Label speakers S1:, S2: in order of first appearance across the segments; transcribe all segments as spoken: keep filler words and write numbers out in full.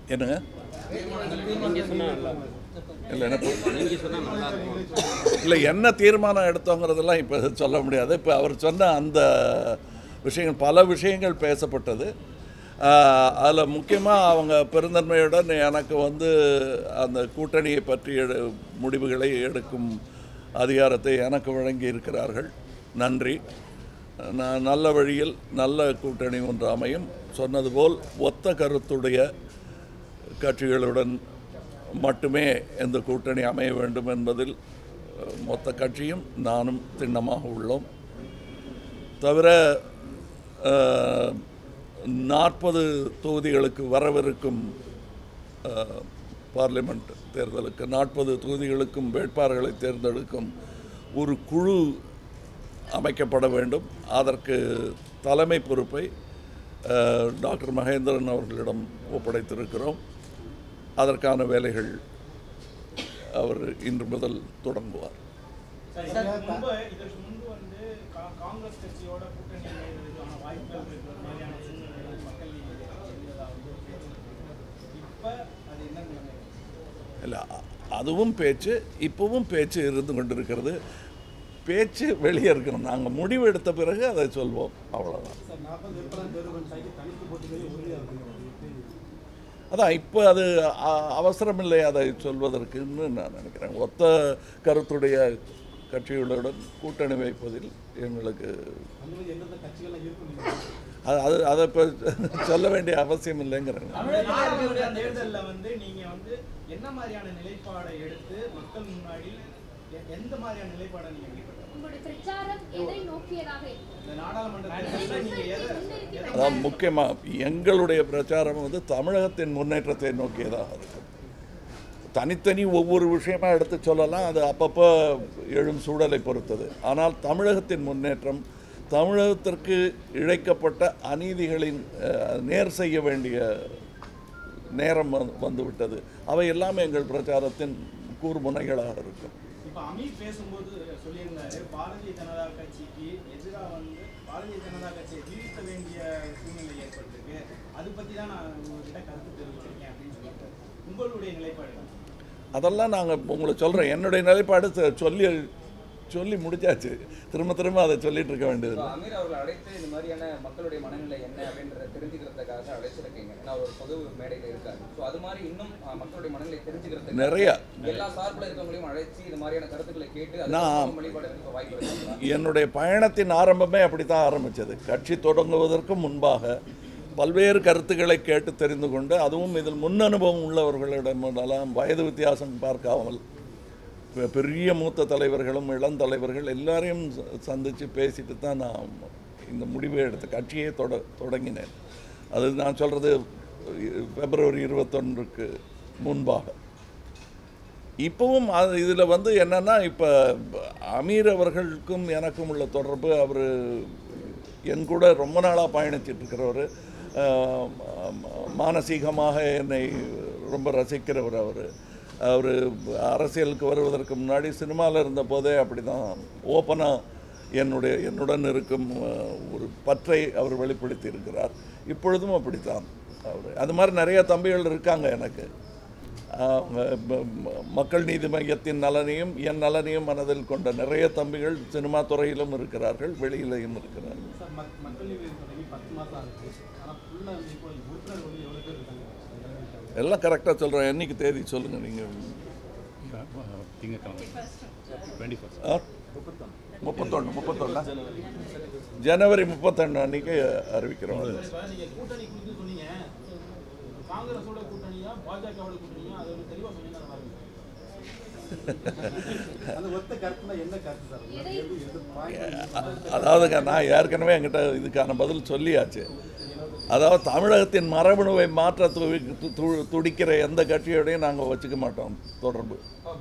S1: என்னங்க இல்லை என்ன இல்லை என்ன தீர்மானம் எடுத்தோங்கிறதெல்லாம் இப்போ சொல்ல முடியாது. இப்போ அவர் சொன்ன அந்த விஷயங்கள் பல விஷயங்கள் பேசப்பட்டது. அதில் முக்கியமாக அவங்க பெருந்தன்மையுடன் எனக்கு வந்து அந்த கூட்டணியை பற்றி எடு முடிவுகளை எடுக்கும் அதிகாரத்தை எனக்கு வழங்கி இருக்கிறார்கள். நன்றி. நான் நல்ல வழியில் நல்ல கூட்டணி ஒன்று அமையும். சொன்னது போல் ஒத்த கருத்துடைய கட்சிகளுடன் மட்டுமே இந்த கூட்டணி அமைய வேண்டும் என்பதில் மொத்த கட்சியும் நானும் திண்ணமாக உள்ளோம். தவிர நாற்பது தொகுதிகளுக்கு வரவிருக்கும் பார்லிமெண்ட் தேர்தலுக்கு நாற்பது தொகுதிகளுக்கும் வேட்பாளர்களை தேர்ந்தெடுக்கும் ஒரு குழு அமைக்கப்பட வேண்டும். அதற்கு தலைமை பொறுப்பை டாக்டர் மகேந்திரன் அவர்களிடம் ஒப்படைத்திருக்கிறோம். அதற்கான வேலைகள் அவர் இன்று முதல் தொடங்குவார். இல்லை, அதுவும் பேச்சு, இப்பவும் பேச்சு இருந்து கொண்டிருக்கிறது. பேச்சு வெளியே இருக்கணும். நாங்கள் முடிவு எடுத்த பிறகு அதை சொல்வோம், அவ்வளோதான். அதான் இப்போ அது அவசரமில்லை அதை சொல்வதற்குன்னு நான் நினைக்கிறேன். ஒத்த கருத்துடைய கட்சிகளுடன் கூட்டணி வைப்பதில் எங்களுக்கு அது அது அதை இப்போ சொல்ல வேண்டிய அவசியம் இல்லைங்கிறேன்.
S2: தேர்தலில் வந்து நீங்கள் வந்து என்ன மாதிரியான நிலைப்பாடை எடுத்து மக்கள் முன்னாடி எந்த மாதிரியான நிலைப்பாடை நீங்கள்
S1: அதான் முக்கியமாக எங்களுடைய பிரச்சாரம் வந்து தமிழகத்தின் முன்னேற்றத்தை நோக்கியதாக இருக்கும். தனித்தனி ஒவ்வொரு விஷயமாக எடுத்து சொல்லலாம், அது அப்பப்போ எழும் சூழலை பொறுத்தது. ஆனால் தமிழகத்தின் முன்னேற்றம், தமிழகத்திற்கு இழைக்கப்பட்ட அநீதிகளின் நேர் செய்ய வேண்டிய நேரம் வந்துவிட்டது. அவை எல்லாமே எங்கள் பிரச்சாரத்தின் கூர்முனைகளாக இருக்கும்.
S2: இப்போ அமீர் பேசும்போது சொல்லியிருந்தாரு, பாரதிய ஜனதா கட்சிக்கு எதிராக வந்து பாரதிய ஜனதா கட்சியை வீழ்த்த வேண்டிய சூழ்நிலை ஏற்பட்டிருக்கு, அது பற்றி தான் நான் உங்கள்கிட்ட கருத்து தெரிவிச்சிருக்கேன் அப்படின்னு சொல்லியிருக்காரு. உங்களுடைய நிலைப்பாடு
S1: அதெல்லாம் நாங்கள் உங்களுக்கு சொல்கிறேன். என்னுடைய நிலைப்பாடு சொல்லி சொல்லி முடிச்சாச்சு. திரும்ப திரும்ப அதை சொல்லிட்டு இருக்க வேண்டியது.
S3: அமீர் அவர்கள் அழைத்து இந்த மாதிரியான மக்களுடைய மனநிலை என்ன அப்படின்றத தெரிஞ்சுக்கிறதுக்காக அழைச்சிருக்கீங்க. ஏன்னா ஒரு பொது மேடையில் இருக்காரு. ஸோ அது மாதிரி இன்னும் மக்களுடைய மனநிலை தெரிஞ்சுக்கிறதுக்கு
S1: நிறைய
S3: எல்லா சார்பில் இருக்கவங்களையும் அழைச்சி இந்த மாதிரியான கருத்துக்களை கேட்டு
S1: நான்
S3: வழிபாடு இருக்க வாய்ப்பு இருக்கு.
S1: என்னுடைய பயணத்தின் ஆரம்பமே அப்படி தான் ஆரம்பித்தது. கட்சி தொடங்குவதற்கு முன்பாக பல்வேறு கருத்துக்களை கேட்டு தெரிந்து கொண்டு, அதுவும் இதில் முன் அனுபவம் உள்ளவர்களிடமெல்லாம் வயது வித்தியாசம் பார்க்காமல் பெரிய மூத்த தலைவர்களும் இளம் தலைவர்கள் எல்லாரையும் சந்தித்து பேசிட்டு தான் நான் இந்த முடிவை எடுத்த கட்சியே தொட தொடங்கினேன். அது நான் சொல்கிறது பிப்ரவரி இருபத்தொன்றுக்கு முன்பாக. இப்போவும் அது இதில் வந்து என்னென்னா, இப்போ அமீர் அவர்களுக்கும் எனக்கும் உள்ள தொடர்பு, அவர் என் கூட ரொம்ப நாளாக பயணிச்சிட்ருக்கிறவர், மானசீகமாக என்னை ரொம்ப ரசிக்கிறவர். அவர் அவர் அரசியலுக்கு வருவதற்கு முன்னாடி சினிமாவில் இருந்த போதே அப்படி தான் ஓப்பனாக என்னுடைய என்னுடன் இருக்கும் ஒரு பற்றை அவர் வெளிப்படுத்தி இருக்கிறார். இப்பொழுதும் அப்படித்தான் அவர். அது மாதிரி நிறைய தம்பிகள் இருக்காங்க எனக்கு. மக்கள் நீதி மையத்தின் நலனையும் என் நலனையும் மனதில் கொண்ட நிறைய தம்பிகள் சினிமா துறையிலும் இருக்கிறார்கள், வெளியிலையும் இருக்கிறார்கள். எல்லாம் கரெக்டாக சொல்கிறேன். என்னைக்கு தேதி சொல்லுங்கள் நீங்கள். முப்பத்தொன்று முப்பத்தொன்னா ஜனவரி முப்பத்தொன்று அன்றைக்கி அறிவிக்கிறோம். அதாவதுங்க, நான் ஏற்கனவே என்கிட்ட இதுக்கான பதில் சொல்லியாச்சு. அதாவது தமிழகத்தின் மரபணுவை மாற்ற துடிக்கிற எந்த கட்சியோடையும் நாங்கள் வச்சுக்க மாட்டோம் தொடர்பு.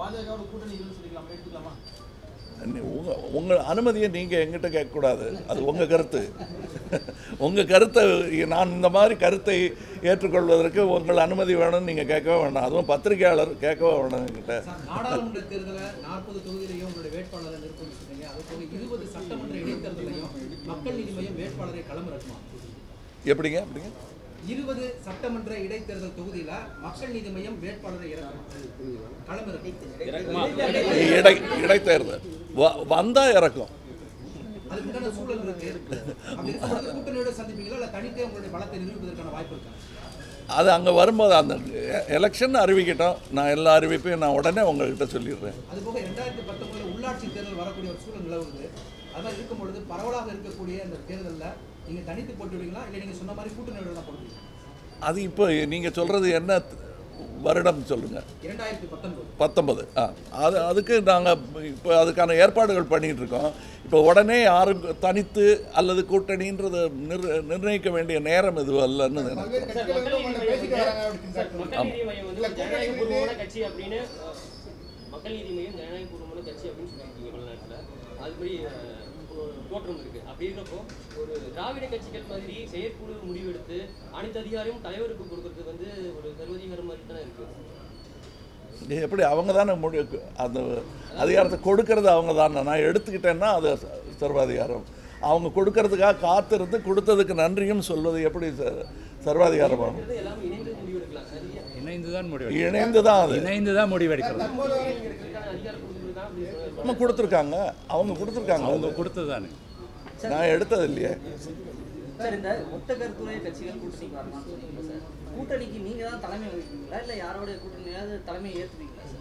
S1: உங்கள் உங்கள் அனுமதியை நீங்கள் எங்கிட்ட கேட்கக்கூடாது, அது உங்கள் கருத்து. உங்கள் கருத்தை நான் இந்த மாதிரி கருத்தை ஏற்றுக்கொள்வதற்கு உங்கள் அனுமதி வேணும்னு நீங்கள் கேட்கவே வேண்டாம். அதுவும் பத்திரிகையாளர் கேட்கவே வேண்டாம் என்கிட்ட.
S4: நாடாளுமன்ற தேர்தலில் நாற்பது தொகுதியிலையும் உங்களுடைய வேட்பாளரை நிறுத்தி அதுபோக இருபது சட்டமன்ற இடைத்தேர்தலையும் மக்கள் நீதி மையம் வேட்பாளரை களமிறக்குமா?
S1: எப்படிங்க எப்படிங்க
S4: இருபது சட்டமன்ற இடைத்தேர்தல் தொகுதியில மக்கள் நீதி மையம் வேட்பாளரை இறக்கும் களம் இறக்கும்
S1: இடை இடைத்தேர்தல் வ- வந்தா இறக்கும்.
S4: அதுக்குண்டான சூழல் இருக்கு. அப்படி இருக்கும்போது கூட்டணியோட சந்திப்பீங்களா இல்ல தனித்தே உங்களுடைய பலத்தை நிரூபிப்பதற்கான வாய்ப்பு இருக்கா?
S1: அது அங்கே வரும்போது அந்த எலெக்ஷன் அறிவிக்கட்டும், நான் எல்லா அறிவிப்பையும் நான் உடனே உங்கள்கிட்ட சொல்லிடுறேன்.
S4: அதுபோக ரெண்டாயிரத்தி பத்தொன்பதுல உள்ளாட்சி தேர்தல் வரக்கூடிய ஒரு சூழல் நிலவுது. அதெல்லாம் இருக்கும் பொழுது பரவலாக இருக்கக்கூடிய அந்த தேர்தலில் நீங்க தனித்து போட்டுவிடுவீங்களா இல்லை நீங்க சொன்ன மாதிரி கூட்டணியோட தான் போடுவீங்களா?
S1: அது இப்போ நீங்கள் சொல்கிறது என்ன வருடம் சொல்லுங்கள்?
S4: இரண்டாயிரத்தி பத்தொன்பது
S1: பத்தொன்பது. ஆ அது அதுக்கு நாங்கள் இப்போ அதுக்கான ஏற்பாடுகள் பண்ணிகிட்டு இருக்கோம். இப்போ உடனே யாரும் தனித்து அல்லது கூட்டணின்றதை நிர் நிர்ணயிக்க வேண்டிய நேரம் இது அல்லன்னு நினைக்கிறேன்.
S5: மக்கள் நீதி மையம் வந்து ஒரு ஜனநாயகபூர்வமான கட்சி அப்படின்னு மக்கள் நீதி மையம் ஜனநாயகபூர்வமான கட்சி அப்படின்னு சொல்லியிருக்கீங்க தமிழ்நாட்டில். அதுபடி ஒரு தோற்றம் இருக்கு. அப்படி இருக்கப்போ ஒரு திராவிட கட்சிகள் மாதிரி செயற்குழு முடிவெடுத்து அனைத்து அதிகாரமும் தலைவருக்கு கொடுக்கறது வந்து ஒரு சர்வதிகாரம் மாதிரி தானே இருக்கு.
S1: எப்படி அவங்க தானே முடி அந்த அதிகாரத்தை கொடுக்கறது அவங்க தானே. நான் எடுத்துக்கிட்டேன்னா அது சர்வாதிகாரம். அவங்க கொடுக்கறதுக்காக காத்திருந்து கொடுத்ததுக்கு நன்றியும் சொல்வது எப்படி சர்வாதிகாரமாகும்?
S5: எல்லாமே இணைந்து முடிவெடுக்கலாம்.
S6: இணைந்து தான் முடிவு
S1: இணைந்து தான் அது
S6: இணைந்து தான் முடிவெடுக்கிறது.
S5: அதிகாரம் கொடுக்கறது தான் அப்படி சொல்லுவாங்க.
S1: நம்ம கொடுத்துருக்காங்க, அவங்க கொடுத்துருக்காங்க,
S6: அவங்க கொடுத்தது தானே.
S1: நான் எடுத்தது இல்லையே.
S7: சார், இந்த ஒத்த கருத்துடைய கட்சிகள் கூட்டணிக்கு வரலாம்னு சொன்னீங்க சார். கூட்டணிக்கு நீங்க தான் தலைமை வகிப்பீங்களா இல்ல யாரோட கூட்டணியாவது தலைமையை ஏற்றுவீங்களா சார்?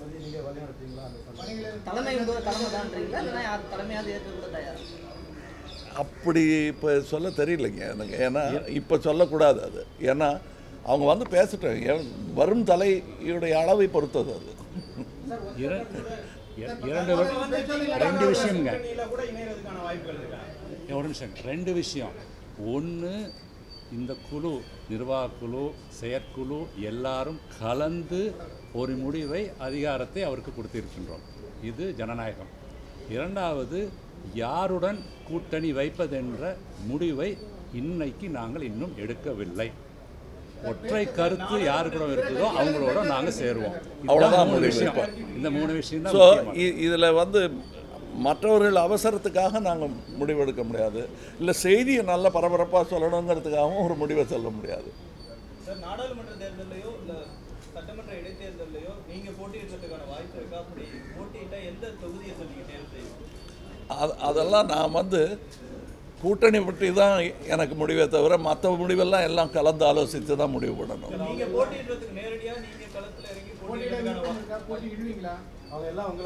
S7: தலைமை என்பது தலைமை தான்றீங்களா இல்லைன்னா யார் தலைமையாவது ஏற்க கூட தயாரா?
S1: அப்படி இப்போ சொல்ல தெரியலைங்க எனக்கு. ஏன்னா இப்போ சொல்லக்கூடாது அது. ஏன்னா அவங்க வந்து பேசிட்டோம். ஏன் வரும் தலையுடைய அளவை பொறுத்தது அது.
S6: இர- இர- இரண்டு வி- ரெண்டு விஷயம்ங்க.
S2: கூட இணையறதுக்கான வாய்ப்புகள் இருக்கா?
S6: ஒரு நிமிஷம். ரெண்டு விஷயம். ஒன்று, இந்த குழு, நிர்வாக குழு, செயற்குழு எல்லாரும் கலந்து ஒரு முடிவை, அதிகாரத்தை அவருக்கு கொடுத்திருக்கின்றோம். இது ஜனநாயகம். இரண்டாவது, யாருடன் கூட்டணி வைப்பதென்ற முடிவை இன்னைக்கு நாங்கள் இன்னும் எடுக்கவில்லை. ஒற்றை கருத்து யாரு கூட இருக்குதோ அவங்களோட நாங்கள் சேருவோம்.
S1: அவ்வளோதான்
S6: மூணு
S1: முடிவு.
S6: விஷயம். இந்த மூணு விஷயம் தான்
S1: ஸோ
S6: முக்கியமானது.
S1: இதில் வந்து மற்றவர்கள் அவசரத்துக்காக நாங்கள் முடிவெடுக்க முடியாது. இல்லை செய்தியை நல்ல பரபரப்பாக சொல்லணுங்கிறதுக்காகவும் ஒரு முடிவை சொல்ல முடியாது.
S2: சார், நாடாளுமன்ற தேர்தலையோ இல்ல சட்டமன்ற இடைத்தேர்தலையோ நீங்க போட்டியிடுறதுக்கான வாய்ப்பு இருக்கா? அப்படி போட்டியிட்டா எந்த தொகுதியை சொன்னீங்க தேர்வு செய்யும்?
S1: அது அதெல்லாம் நான் வந்து கூட்டணி பற்றி தான் எனக்கு முடிவே தவிர மற்ற முடிவெல்லாம் எல்லாம் கலந்து ஆலோசித்து தான் முடிவு பண்ணணும்.
S2: நீங்க போட்டியிடுறதுக்கு நேரடியா நீங்க களத்துல இறங்கி போட்டியிடுறதுக்கான வாய்ப்பு
S8: போட்டியிடுவீங்களா? அவங்க எல்லாம் உங்களை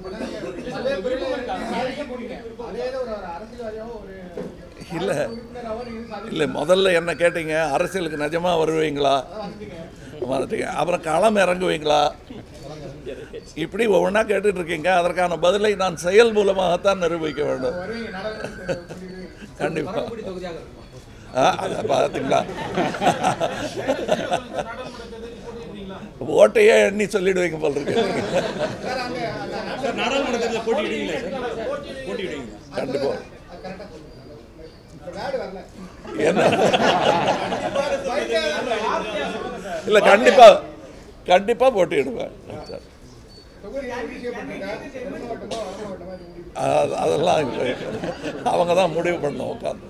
S1: இல்லை இல்லை முதல்ல என்ன கேட்டீங்க, அரசியலுக்கு நிஜமாக வருவீங்களா, வந்துட்டீங்க. அப்புறம் களம் இறங்குவீங்களா, இப்படி ஒவ்வொன்றா கேட்டுட்டு இருக்கீங்க. அதற்கான பதிலை நான் செயல் மூலமாகத்தான் நிரூபிக்க வேண்டும். கண்டிப்பாக.
S4: பரமக்குடி தொகுதியாக இருக்குமா?
S1: ஆ அதை பார்த்தீங்களா, ஓட்டையே எண்ணி சொல்லிடுவீங்க போல் இருக்கு. கண்டிப்பா என்ன இல்லை, கண்டிப்பா கண்டிப்பா போட்டியிடுவேன். அது- அதெல்லாம் அவங்க தான் முடிவு பண்ணணும் உட்காந்து.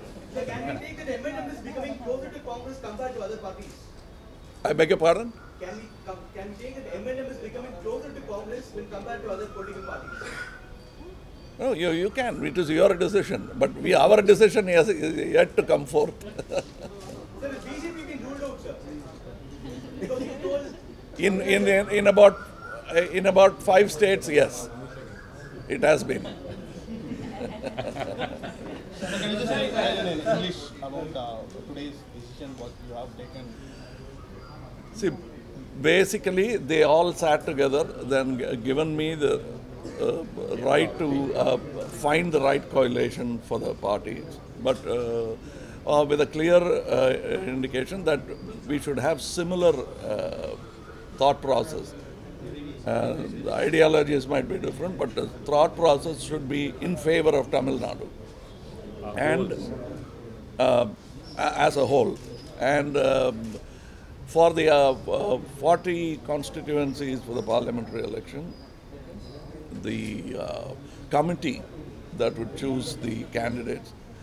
S1: I beg your pardon?
S2: Can we come, can we take that M and M is becoming closer to Congress when compared to other political parties?
S1: No, you, you can. It is your decision. But we, our decision is is yet to come forth.
S2: Sir, is B J P being ruled out, sir? Because you told...
S1: in, in, in, about, in about five states, yes. It has been.
S9: Can you just say in English about uh, today's decision, what you have taken?
S1: See, basically, they all sat together, then g- given me the uh, right to uh, find the right coalition for the parties, but uh, uh, with a clear uh, indication that we should have similar uh, thought process. Uh, the ideologies might be different, but the thought process should be in favor of Tamil Nadu and uh, a- as a whole. And um, for the uh, uh, forty constituencies for the parliamentary election, the uh, committee that would choose the candidates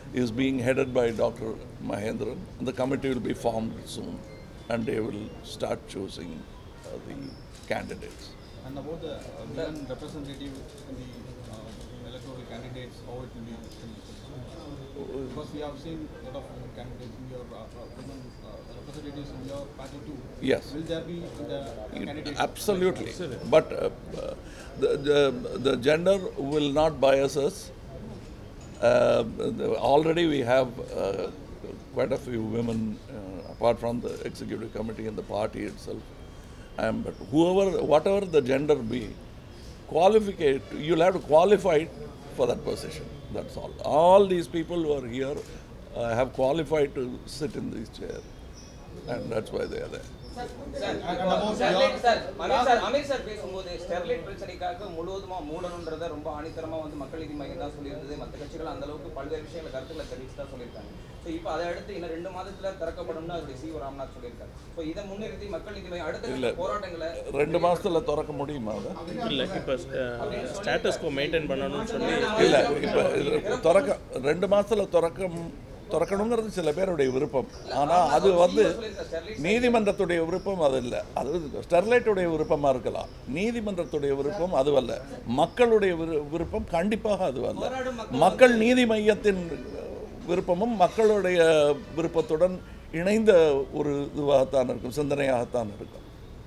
S1: is being headed by Doctor Mahendran. The committee will be formed soon, and they will start choosing uh, the candidates.
S9: And about the uh, women representative in the uh, electoral candidates, how it will be? Because we have seen a lot of women candidates in your uh, uh, women uh, representatives in your party too.
S1: Yes.
S9: Will there be the candidates?
S1: Absolutely. But uh, uh, the, the, the gender will not bias us. Uh, the, already we have uh, quite a few women, uh, apart from the executive committee and the party itself. Um, but whoever, whatever the gender be, qualificate, you'll have to qualify for that position. That's all. All these people who are here uh, have qualified to sit in this chair, and that's why they are there.
S3: Sir Sterlite sir Ameer sir Ameer sir பேசும்போது ஸ்டெர்லைட் பிரச்சனைக்காக முழுவதுமா மூடணுன்றதை ரொம்ப ஆணித்தரமா வந்து மக்கள் நீதி மையம் தான் சொல்லியிருந்தது. மற்ற கட்சிகள் அந்த அளவுக்கு பல்வேறு விஷயங்களை கருத்துக்களை தெரிவிச்சு தான் சொல்லியிருக்காங்க. ஸோ இப்போ அதை அடுத்து இன்னும் ரெண்டு மாதத்துல திறக்கப்படும்னு அவருடைய சி ராம்நாத் சொல்லியிருக்காரு. ஸோ இதை முன்னிறுத்தி மக்கள் நீதி மையம் அடுத்த போராட்டங்களை
S1: ரெண்டு மாசத்துல திறக்க முடியுமா?
S10: இல்லை இப்போ ஸ்டேட்டஸ்கோ மெயின்டைன் பண்ணணும்னு சொல்லி
S1: இல்லை இப்போ திறக்க ரெண்டு மாசத்துல திறக்க திறக்கணுங்கிறது சில பேருடைய விருப்பம். ஆனால் அது வந்து நீதிமன்றத்துடைய விருப்பம் அது இல்லை. அது ஸ்டெர்லைட்டுடைய விருப்பமாக இருக்கலாம். நீதிமன்றத்துடைய விருப்பம் அதுவல்ல. மக்களுடைய விருப்பம் கண்டிப்பாக அதுவல்ல. மக்கள் நீதி மையத்தின் விருப்பமும் மக்களுடைய விருப்பத்துடன் இணைந்த ஒரு இதுவாகத்தான் இருக்கும், சிந்தனையாகத்தான் இருக்கும்.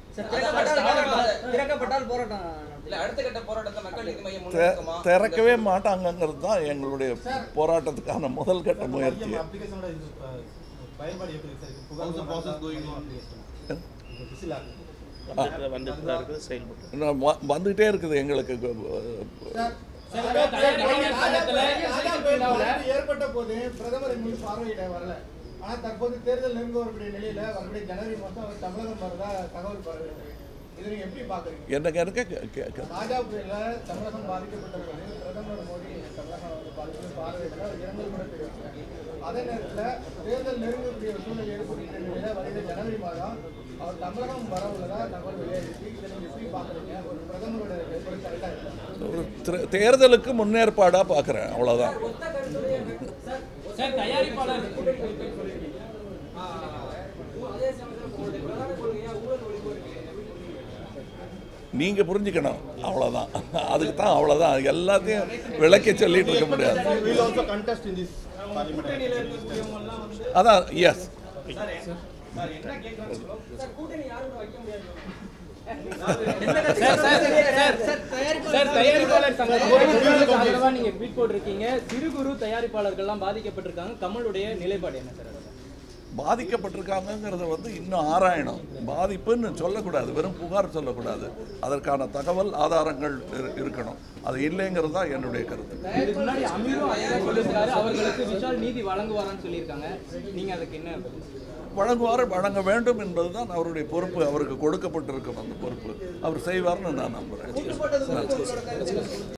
S1: திறக்கவே மாட்டாங்கிறது தான் எங்களுடைய போராட்டத்துக்கான முதல் கட்ட முயற்சி. வந்துகிட்டே இருக்குது எங்களுக்கு.
S8: ஏற்பட்ட போது பிரதமர் பார்வையிட வரல. ஆனா தற்போது தேர்தல் நெருங்க வரக்கூடிய நிலையில வரக்கூடிய ஜனவரி மாதம் அவர் தமிழகம் வரதா தகவல் பரவுகிறது. இதை நீங்க எப்படி பாக்குறீங்க?
S1: எனக்கு எனக்கு
S8: ராஜா புயல்ல தமிழகம் பாதிக்கப்பட்ட போது பிரதமர் மோடி தமிழகம் வந்து பாதிப்பு பார்வையிட இரங்கல் கூட தெரிவிச்சாங்க. அதே நேரத்தில் தேர்தல் நெருங்கக்கூடிய சூழ்நிலை ஏற்படுகிற நிலையில வருகிற ஜனவரி மாதம் அவர் தமிழகம் வர உள்ளதா தகவல் வெளியாகிருக்கு. இதை நீங்க எப்படி பாக்குறீங்க? ஒரு பிரதமரோட கரெக்டா
S1: ஒரு தேர்தலுக்கு முன்னேற்பாடா பாக்குறேன், அவ்வளவுதான். நீங்க புரிஞ்சுக்கணும், அவ்வளவுதான். அதுக்கு தான் அவ்வளவுதான். எல்லாத்தையும் விளக்கி சொல்லிட்டு இருக்க முடியாது. அதான் எஸ்
S7: நீங்க ட்வீட் போட்டிருக்கீங்க. சிறு குறு தயாரிப்பாளர்கள்லாம் பாதிக்கப்பட்டிருக்காங்க. கமலுடைய நிலைப்பாடு என்ன சார்?
S1: பாதிக்கப்பட்டிருக்காங்கிறத வந்து இன்னும் ஆராயணும். பாதிப்புன்னு சொல்லக்கூடாது, வெறும் புகார் சொல்லக்கூடாது. அதற்கான தகவல் ஆதாரங்கள் இருக்கணும். அது இல்லைங்கிறது தான் என்னுடைய கருத்து.
S7: அவர்களுக்கு விஷால் நீதி வழங்குவாரான்னு சொல்லியிருக்காங்க. நீங்க அதுக்கு என்ன?
S1: வழங்குவார், வழங்க வேண்டும் என்பதுதான் அவருடைய பொறுப்பு. அவருக்கு கொடுக்கப்பட்டிருக்கும் அந்த பொறுப்பு அவர் செய்வார்னு நான் நம்புறேன்.